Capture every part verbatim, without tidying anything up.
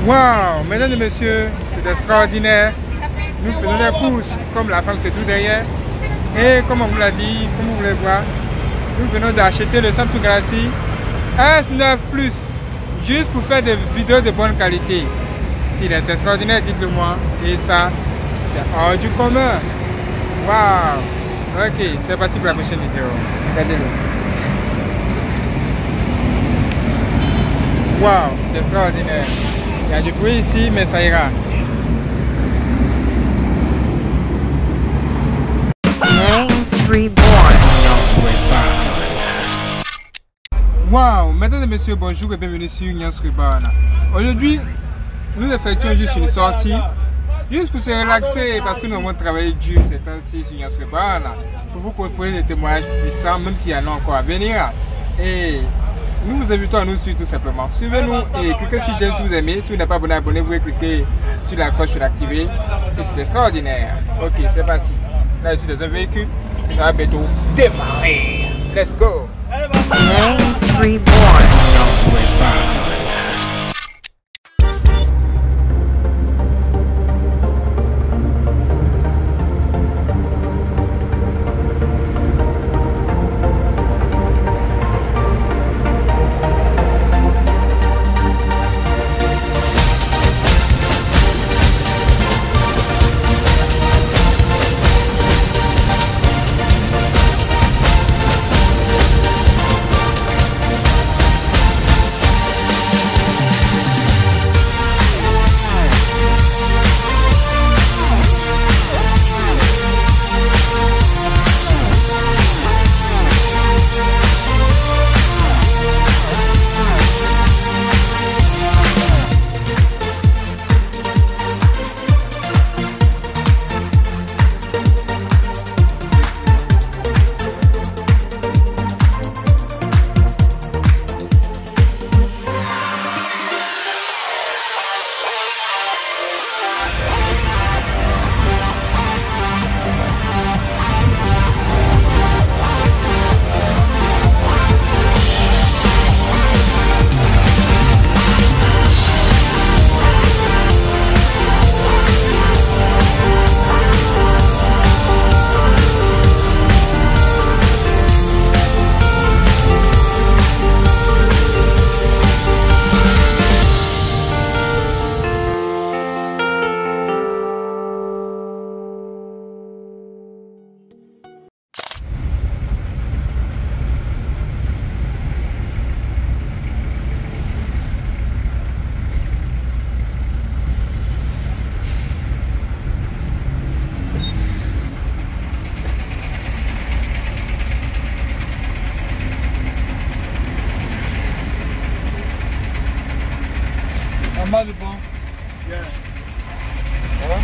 Waouh, mesdames et messieurs, c'est extraordinaire. Nous faisons des courses comme la femme c'est tout derrière. Et comme on vous l'a dit, comme vous voulez voir, nous venons d'acheter le Samsung Galaxy S neuf plus juste pour faire des vidéos de bonne qualité. S'il est extraordinaire, dites-le moi. Et ça, c'est hors du commun. Waouh. Ok, c'est parti pour la prochaine vidéo. Regardez-le. Waouh, c'est extraordinaire. Il y a du bruit ici, mais ça ira. Waouh, mesdames et messieurs, bonjour et bienvenue sur Nyans Reborn. Aujourd'hui, nous effectuons juste une sortie, juste pour se relaxer parce que nous avons travaillé dur ces temps-ci sur Nyans Reborn pour vous proposer des témoignages puissants, même s'il y en a encore à venir. Et nous vous invitons à nous suivre tout simplement. Suivez-nous et cliquez sur j'aime si vous aimez. Si vous n'êtes pas abonné, abonnez-vous et cliquez sur la cloche pour l'activer. Et c'est extraordinaire. Ok, c'est parti. Là, je suis dans un véhicule. Ça va bientôt démarrer. Let's go. Mal bon. Yeah. Voilà.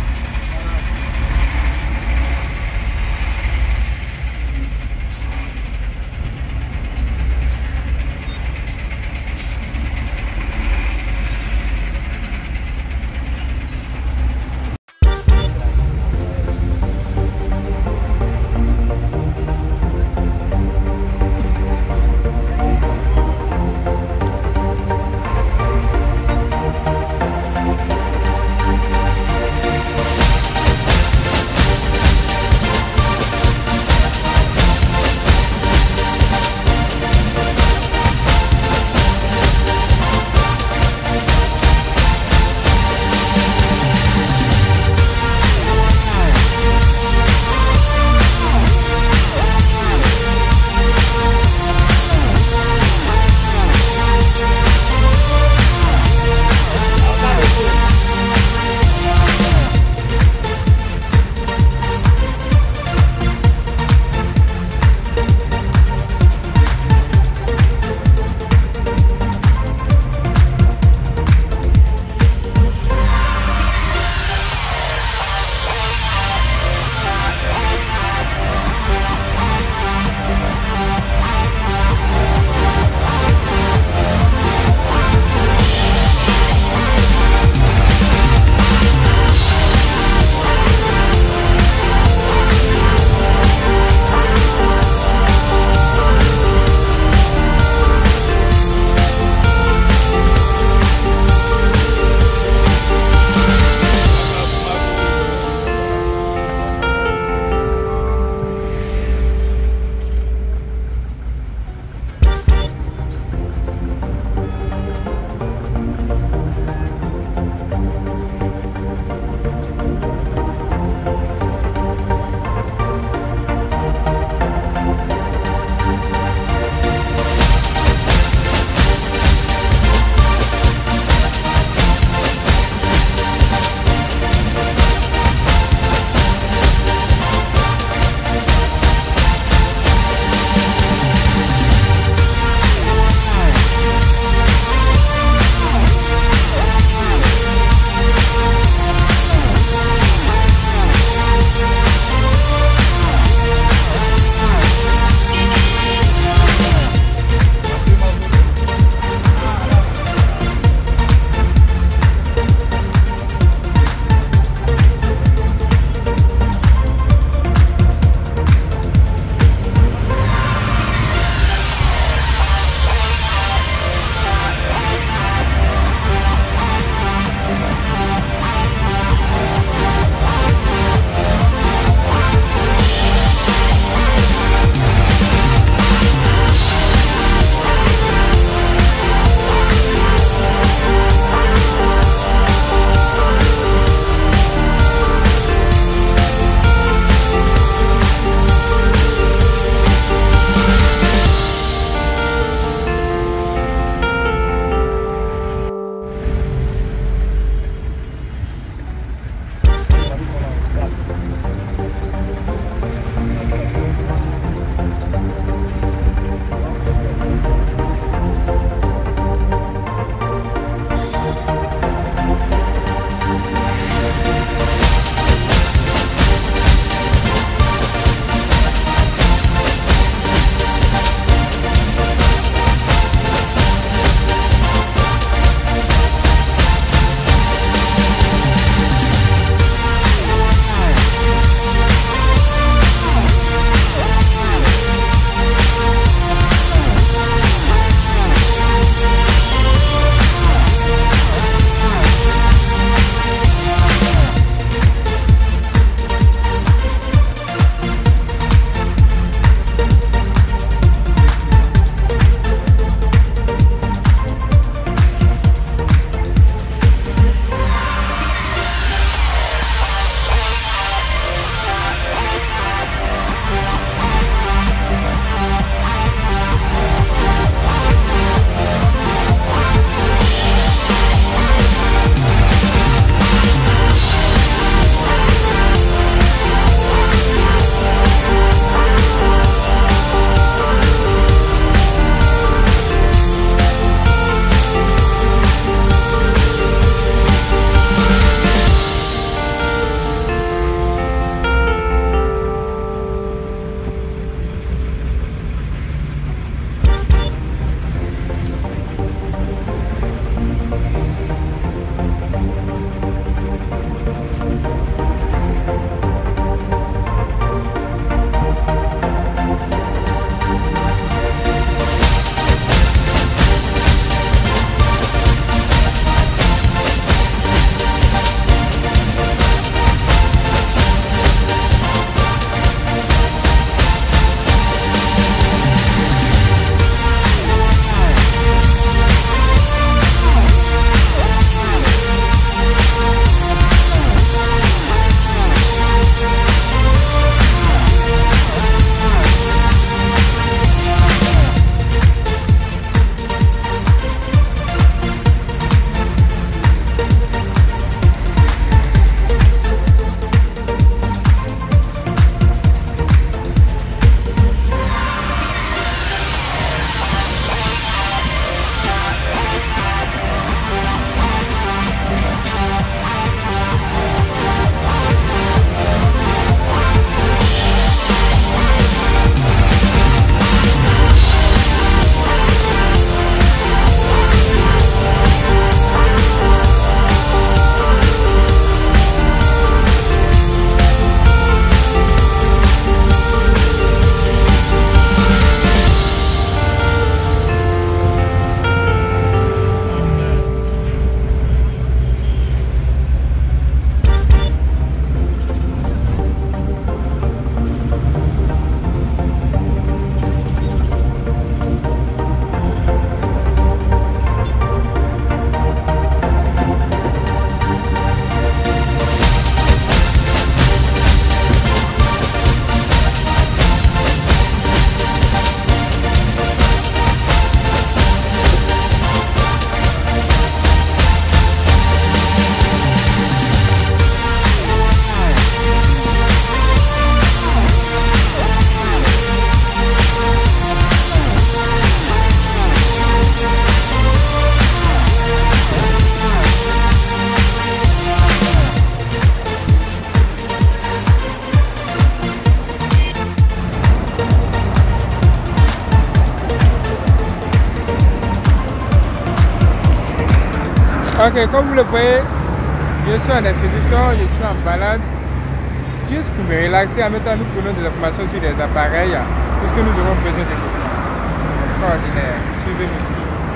Ok, comme vous le voyez, je suis en expédition, je suis en balade. Juste pour me relaxer, en même temps nous prenons des informations sur les appareils, puisque nous aurons besoin d'équipements. Extraordinaire. Suivez-nous.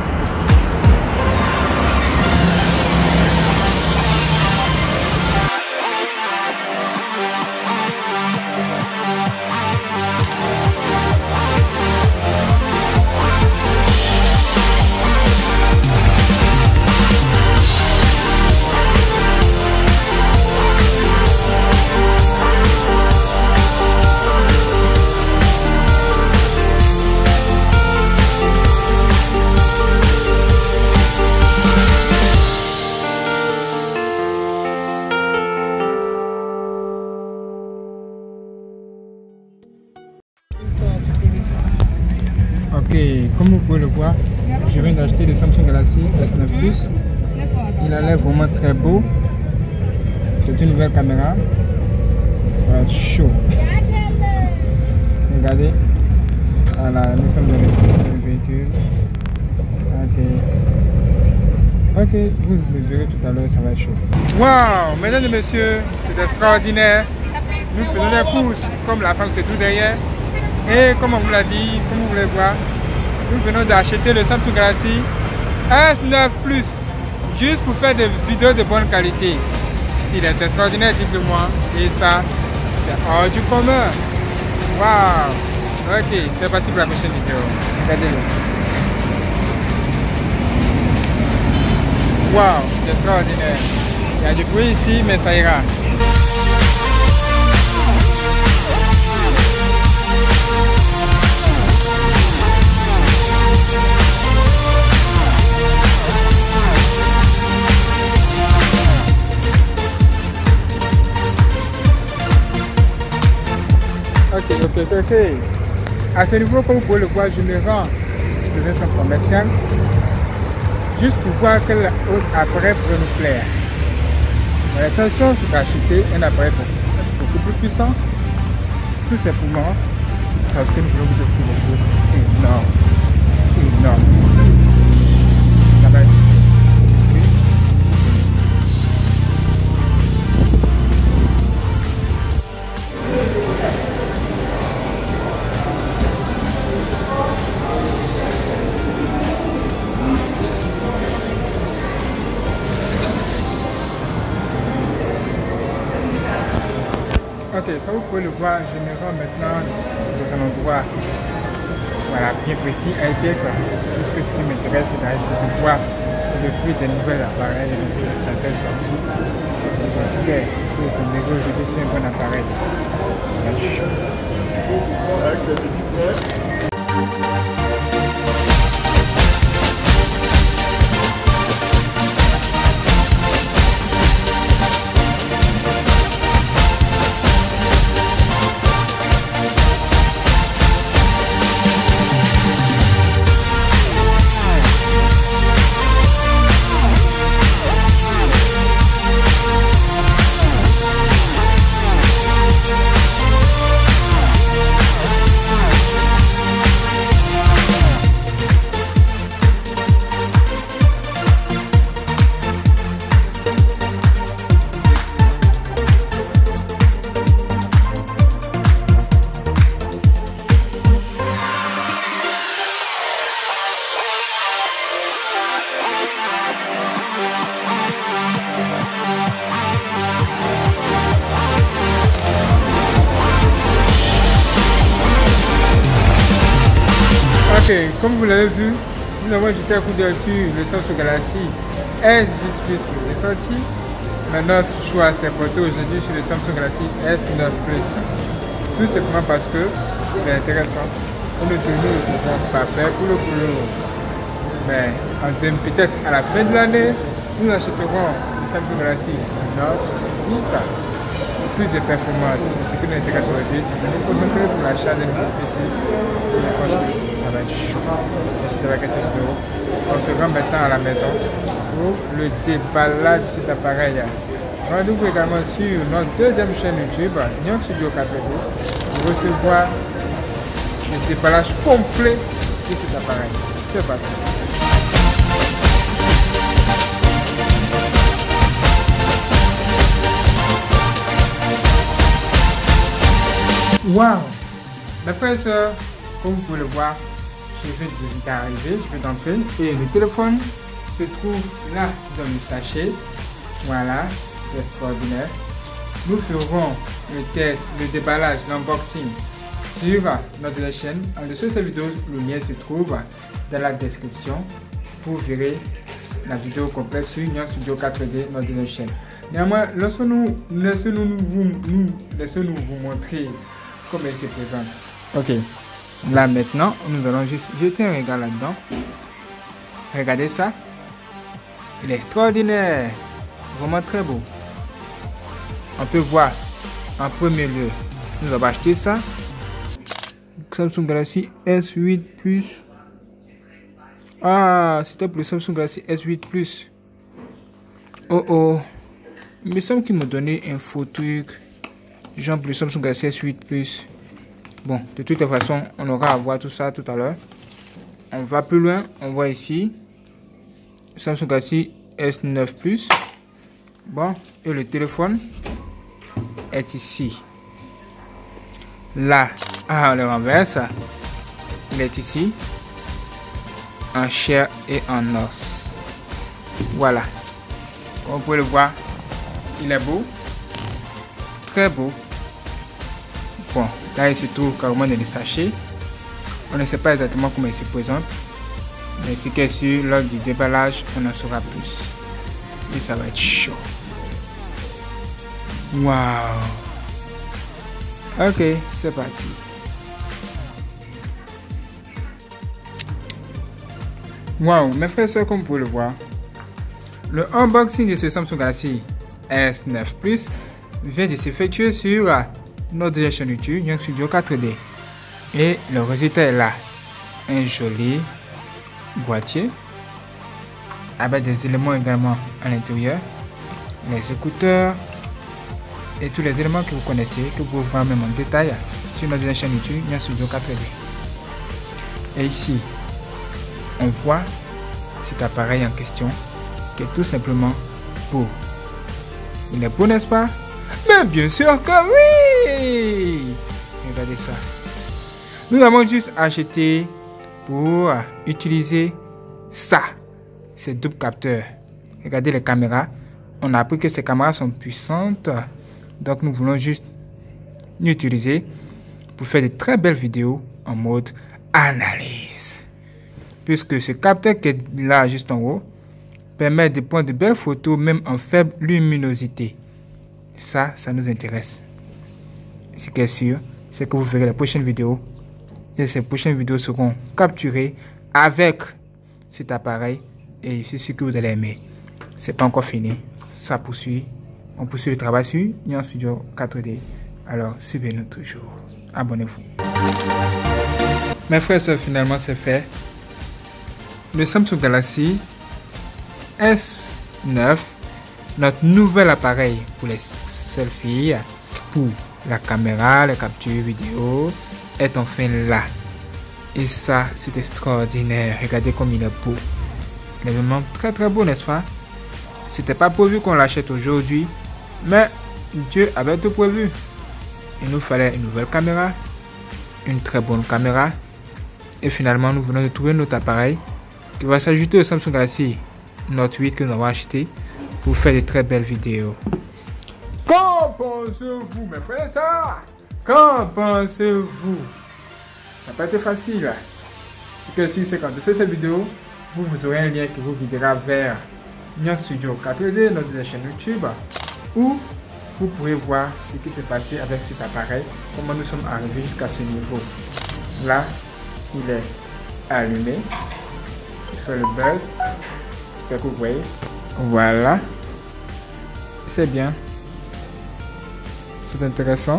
Ok, comme vous pouvez le voir, je viens d'acheter le Samsung Galaxy S neuf plus. Il a l'air vraiment très beau. C'est une nouvelle caméra. Ça va être chaud. Regardez. Voilà, nous sommes dans le véhicule. Ok. Ok, vous le verrez tout à l'heure, ça va être chaud. Waouh, mesdames et messieurs, c'est extraordinaire. Nous faisons des courses, comme la femme c'est tout derrière. Et comme on vous l'a dit, comme vous voulez voir, nous venons d'acheter le Samsung Galaxy S neuf plus, juste pour faire des vidéos de bonne qualité. S'il est extraordinaire, dites-le moi. Et ça, c'est hors du commun. Waouh. Ok, c'est parti pour la prochaine vidéo. Regardez-le. Waouh, c'est extraordinaire. Il y a du bruit ici, mais ça ira. Ok, ok, ok, ok. À ce niveau, comme vous pouvez le voir, je me rends dans un centre commercial juste pour voir quel autre appareil pourrait nous plaire. Attention, c'est d'acheter un appareil beaucoup plus puissant, tout simplement parce que nous voulons vous offrir des choses énormes, énormes. Ça va être ok, comme vous pouvez le voir, je me rends maintenant dans un endroit voilà, bien précis, high-tech, puisque ce qui m'intéresse, c'est de voir le prix des nouvelles appareils, des nouvelles sorties. Je considère que ton niveau aujourd'hui c'est un bon appareil. Ok, comme vous l'avez vu, nous avons jeté un coup d'œil sur le Samsung Galaxy S dix plus qui est sorti. Maintenant, notre choix s'est porté aujourd'hui sur le Samsung Galaxy S neuf plus. Tout simplement parce que c'est intéressant. Pour le tournoi, nous ne pouvons pas faire pour le boulot. Mais peut-être à la fin de l'année, nous achèterons le Samsung Galaxy Note dix. Plus de performances, ce qui nous intéresse aujourd'hui, c'est de nous concentrer pour l'achat de nouveaux P C. Je pense que ça va être chaud. Merci d'avoir regardé cette vidéo. On se rend maintenant à la maison pour le déballage de cet appareil. Rendez-vous également sur notre deuxième chaîne YouTube, Nyong Studio quatre D, pour recevoir le déballage complet de cet appareil. C'est parti. Waouh! Mes frères et sœurs, comme vous pouvez le voir, je vais d'arriver, je vais d'entrer et le téléphone se trouve là dans le sachet. Voilà, c'est extraordinaire. Nous ferons le test, le déballage, l'unboxing sur notre chaîne. En dessous de cette vidéo, le lien se trouve dans la description. Vous verrez la vidéo complète sur Nyan Studio quatre D, notre chaîne. Néanmoins, laissez-nous laissez nous, vous, nous, laissez nous vous montrer comment il se présente. Ok, là maintenant, nous allons juste jeter un regard là-dedans. Regardez ça. Il est extraordinaire. Vraiment très beau. On peut voir en premier lieu, nous avons acheté ça. Samsung Galaxy S huit Plus. Ah, c'était pour le Samsung Galaxy S huit Plus. Oh oh. Il me semble qu'il m'a donné un faux truc. Genre pour le Samsung Galaxy S huit Plus. Bon, de toute façon, on aura à voir tout ça tout à l'heure. On va plus loin. On voit ici Samsung Galaxy S neuf Plus. Bon, et le téléphone est ici. Là, ah, on le renverse. Il est ici. En chair et en os. Voilà. Comme vous pouvez le voir, il est beau. Très beau. Bon, là il se trouve carrément dans les sachets. On ne sait pas exactement comment il se présente. Mais ce qui est sûr, lors du déballage, on en saura plus. Et ça va être chaud. Waouh. Ok, c'est parti. Waouh, mes frères et sœurs, comme vous pouvez le voir, le unboxing de ce Samsung Galaxy S neuf Plus vient de s'effectuer sur notre chaîne YouTube Nyan Studio quatre D. Et le résultat est là. Un joli boîtier avec des éléments également à l'intérieur, les écouteurs et tous les éléments que vous connaissez, que vous pouvez voir même en détail sur notre chaîne YouTube Nyan Studio quatre D. Et ici, on voit cet appareil en question qui est tout simplement beau. Il est beau, n'est-ce pas? Mais bien sûr que oui! Regardez ça. Nous avons juste acheté pour utiliser ça, ces doubles capteurs. Regardez les caméras. On a appris que ces caméras sont puissantes. Donc nous voulons juste l'utiliser pour faire de très belles vidéos en mode analyse. Puisque ce capteur qui est là juste en haut permet de prendre de belles photos même en faible luminosité. Ça, ça nous intéresse. Ce qui est sûr, c'est que vous verrez les prochaines vidéos. Et ces prochaines vidéos seront capturées avec cet appareil. Et c'est ce que vous allez aimer. C'est pas encore fini. Ça poursuit. On poursuit le travail sur Nyan Studio quatre D. Alors, suivez-nous toujours. Abonnez-vous. Mes frères et sœurs, finalement, c'est fait. Le Samsung Galaxy S neuf, notre nouvel appareil pour les selfies, pour la caméra, les captures vidéo, est enfin là. Et ça, c'est extraordinaire. Regardez comme il est beau. Il est vraiment très très beau, n'est-ce pas? C'était pas prévu qu'on l'achète aujourd'hui, mais Dieu avait tout prévu. Il nous fallait une nouvelle caméra, une très bonne caméra, et finalement nous venons de trouver notre appareil qui va s'ajouter au Samsung Galaxy Note huit que nous avons acheté pour faire de très belles vidéos. Qu'en pensez-vous, mes frères et sœurs? Qu'en pensez-vous? Ça n'a pas été facile. Ce que je suis, c'est qu'en dessous de cette vidéo, vous, vous aurez un lien qui vous guidera vers Nyan Studio quatre D, notre chaîne YouTube, où vous pourrez voir ce qui s'est passé avec cet appareil, comment nous sommes arrivés jusqu'à ce niveau. Là, il est allumé. Il fait le buzz. J'espère que vous voyez. Voilà. C'est bien. C'est intéressant.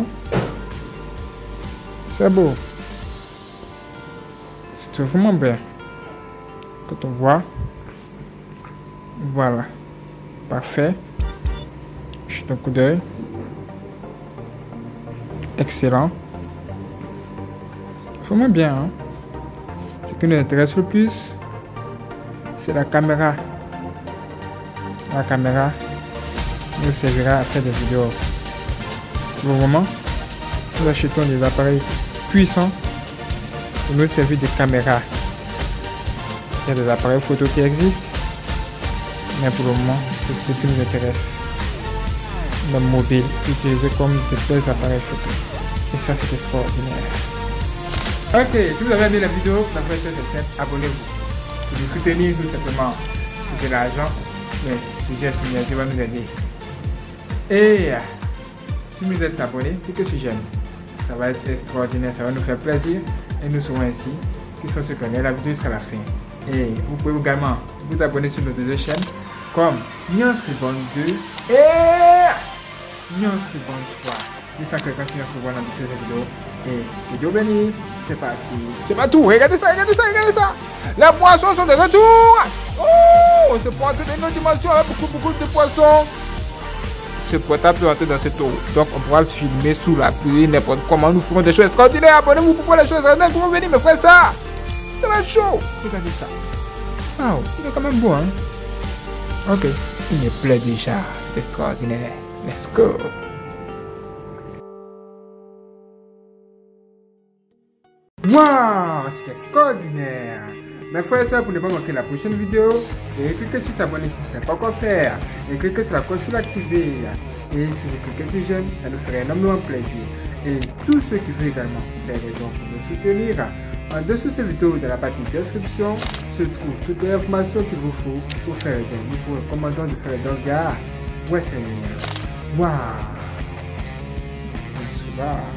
C'est beau. C'est vraiment bien. Quand on voit. Voilà. Parfait. Jette un coup d'œil. Excellent. Vraiment bien. Hein? Ce qui nous intéresse le plus, c'est la caméra. La caméra nous servira à faire des vidéos. Vraiment nous achetons des appareils puissants pour nous servir de caméra. Il y a des appareils photo qui existent, mais pour le moment, c'est ce qui nous intéresse. Le mobile, utilisé comme de belles appareils photo. Et ça, c'est extraordinaire. Ok, si vous avez aimé la vidéo, la vraie chose est simple, abonnez-vous. Pour nous soutenir, tout simplement, c'est de l'argent, mais si j'ai signature, va nous aider. Et si vous êtes abonné, cliquez sur j'aime. Ça va être extraordinaire, ça va nous faire plaisir. Et nous serons ainsi, qui sont ceux qui connaissent la vidéo jusqu'à la fin. Et vous pouvez également vous abonner sur nos deux chaînes, comme Nyans Reborn deux et Nyans Reborn trois. Juste en cliquant sur Nyans Reborn dans cette vidéo. Et que Dieu bénisse. C'est parti. C'est pas tout. Regardez ça, regardez ça, regardez ça. Les poissons sont de retour. Oh, ce poisson d'une autre dimension avec beaucoup, beaucoup de poissons. Ce portable peut entrer dans cette eau. Donc on pourra le filmer sous la pluie, n'importe comment. Nous ferons des choses extraordinaires. Abonnez-vous pour voir les choses extraordinaires. Comment venir me faire ça? Ça va être chaud. Regardez ça. Wow, il est quand même beau, hein? Ok. Il me plaît déjà. C'est extraordinaire. Let's go. Wow, c'est extraordinaire. Mes frères et sœurs, pour ne pas manquer la prochaine vidéo, et cliquez sur s'abonner si ce n'est pas encore fait. Et cliquez sur la cloche pour l'activer. Et si vous cliquez sur j'aime, ça nous ferait énormément plaisir. Et tous ceux qui veulent également faire des dons pour nous soutenir, en dessous de cette vidéo, dans la partie description, se trouve toutes les informations qu'il vous faut pour faire les dons. Nous vous recommandons de faire les dons via Western Union. Waouh!